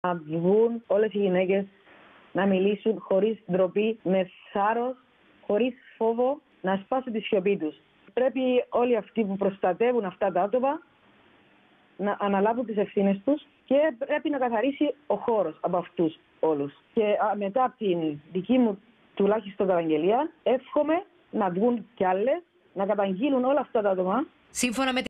Να βγουν όλες οι γυναίκες να μιλήσουν χωρίς ντροπή, με θάρρος, χωρίς φόβο, να σπάσουν τη σιωπή τους. Πρέπει όλοι αυτοί που προστατεύουν αυτά τα άτομα να αναλάβουν τις ευθύνες τους και πρέπει να καθαρίσει ο χώρος από αυτούς όλους. Και μετά από την δική μου τουλάχιστον καταγγελία, εύχομαι να βγουν κι άλλες, να καταγγείλουν όλα αυτά τα άτομα. Σύμφωνα με